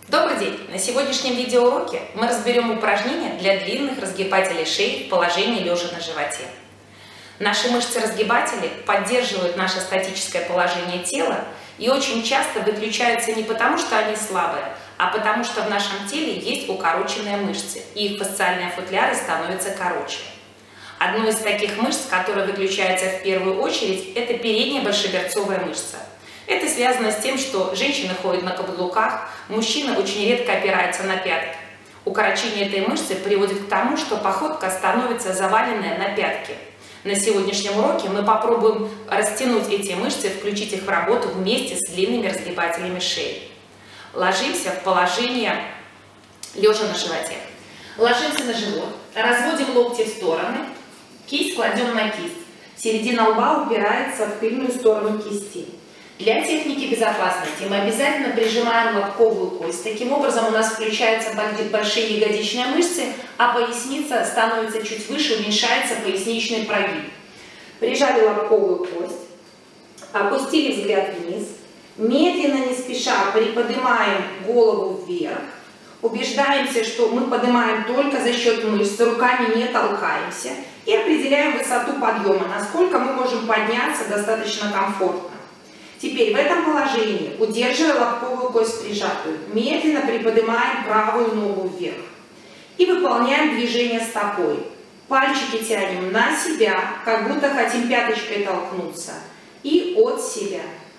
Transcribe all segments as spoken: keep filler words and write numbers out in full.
Добрый день! На сегодняшнем видеоуроке мы разберем упражнения для длинных разгибателей шеи в положении лежа на животе. Наши мышцы-разгибатели поддерживают наше статическое положение тела и очень часто выключаются не потому, что они слабые, а потому что в нашем теле есть укороченные мышцы, и их фасциальные футляры становятся короче. Одной из таких мышц, которая выключается в первую очередь, это передняя большеберцовая мышца. Это связано с тем, что женщины ходят на каблуках, мужчины очень редко опираются на пятки. Укорочение этой мышцы приводит к тому, что походка становится заваленная на пятки. На сегодняшнем уроке мы попробуем растянуть эти мышцы, включить их в работу вместе с длинными разгибателями шеи. Ложимся в положение лежа на животе. Ложимся на живот, разводим локти в стороны, кисть кладем на кисть. Середина лба упирается в тыльную сторону кисти. Для техники безопасности мы обязательно прижимаем лобковую кость. Таким образом у нас включаются большие ягодичные мышцы, а поясница становится чуть выше, уменьшается поясничный прогиб. Прижали лобковую кость, опустили взгляд вниз, медленно, не спеша приподнимаем голову вверх. Убеждаемся, что мы поднимаем только за счет мышц, руками не толкаемся. И определяем высоту подъема, насколько мы можем подняться достаточно комфортно. Теперь в этом положении, удерживая лобковую кость прижатую, медленно приподнимаем правую ногу вверх. И выполняем движение стопой. Пальчики тянем на себя, как будто хотим пяточкой толкнуться. И от себя.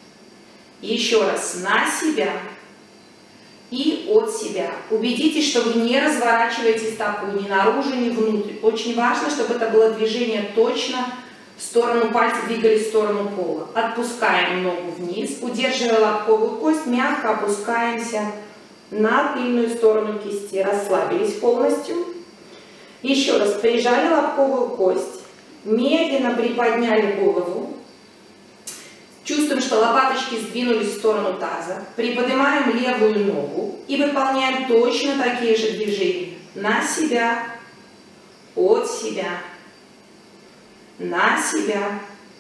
Еще раз на себя. И от себя. Убедитесь, что вы не разворачиваете стопу ни наружу, ни внутрь. Очень важно, чтобы это было движение точно в сторону, пальцы двигались в сторону пола. Отпускаем ногу вниз, удерживая лобковую кость, мягко опускаемся на тыльную сторону кисти. Расслабились полностью. Еще раз прижали лобковую кость, медленно приподняли голову. Чувствуем, что лопаточки сдвинулись в сторону таза. Приподнимаем левую ногу и выполняем точно такие же движения. На себя, от себя. На себя,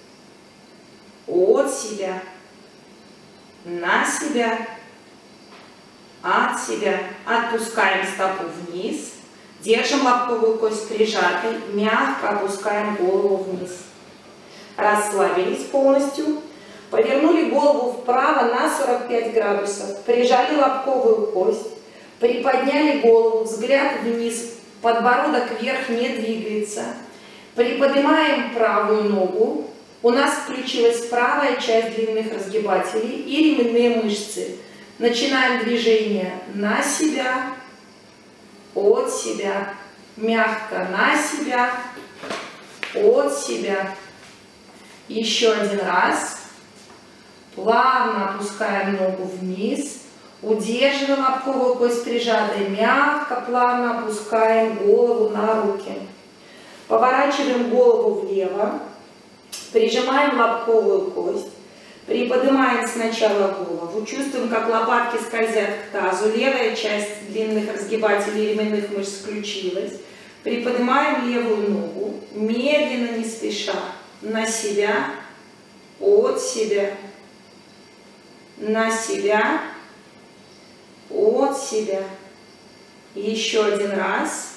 от себя, на себя, от себя. Отпускаем стопу вниз, держим лобковую кость прижатой, мягко опускаем голову вниз. Расслабились полностью, повернули голову вправо на сорок пять градусов, прижали лобковую кость, приподняли голову, взгляд вниз, подбородок вверх не двигается. Приподнимаем правую ногу. У нас включилась правая часть длинных разгибателей и ременные мышцы. Начинаем движение на себя, от себя, мягко на себя, от себя. Еще один раз. Плавно опускаем ногу вниз. Удерживаем лобковую кость прижатой. Мягко, плавно опускаем голову на руки. Поворачиваем голову влево, прижимаем лобковую кость, приподнимаем сначала голову, чувствуем, как лопатки скользят к тазу, левая часть длинных разгибателей ременных мышц включилась, приподнимаем левую ногу, медленно, не спеша, на себя, от себя, на себя, от себя. Еще один раз.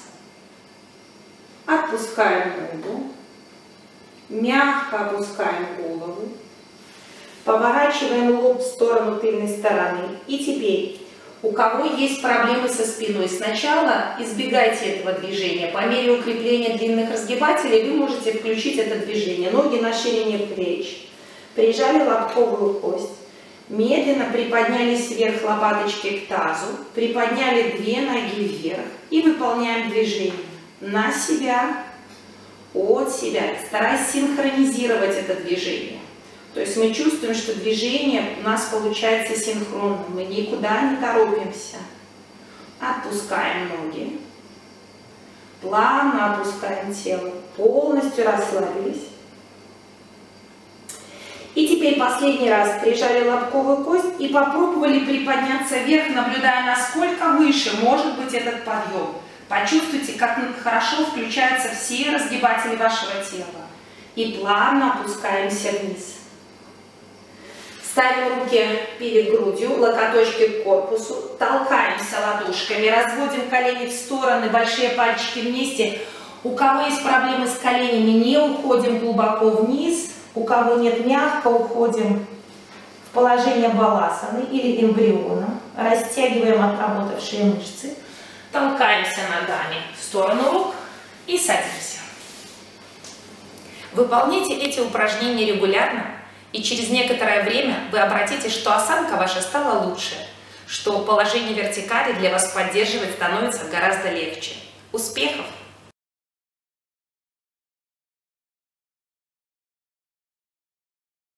Отпускаем ногу, мягко опускаем голову, поворачиваем лоб в сторону тыльной стороны. И теперь, у кого есть проблемы со спиной, сначала избегайте этого движения. По мере укрепления длинных разгибателей вы можете включить это движение. Ноги на ширине плеч. Прижали лобковую кость, медленно приподнялись вверх лопаточки к тазу, приподняли две ноги вверх и выполняем движение. На себя, от себя, стараясь синхронизировать это движение. То есть мы чувствуем, что движение у нас получается синхронно, мы никуда не торопимся. Отпускаем ноги, плавно опускаем тело, полностью расслабились. И теперь последний раз прижали лобковую кость и попробовали приподняться вверх, наблюдая, насколько выше может быть этот подъем. Почувствуйте, как хорошо включаются все разгибатели вашего тела. И плавно опускаемся вниз. Ставим руки перед грудью, локоточки к корпусу, толкаемся ладошками, разводим колени в стороны, большие пальчики вместе. У кого есть проблемы с коленями, не уходим глубоко вниз. У кого нет, мягко уходим в положение баласаны или эмбриона. Растягиваем отработавшие мышцы. Толкаемся ногами в сторону рук и садимся. Выполняйте эти упражнения регулярно, и через некоторое время вы обратите, что осанка ваша стала лучше, что положение вертикали для вас поддерживать становится гораздо легче. Успехов!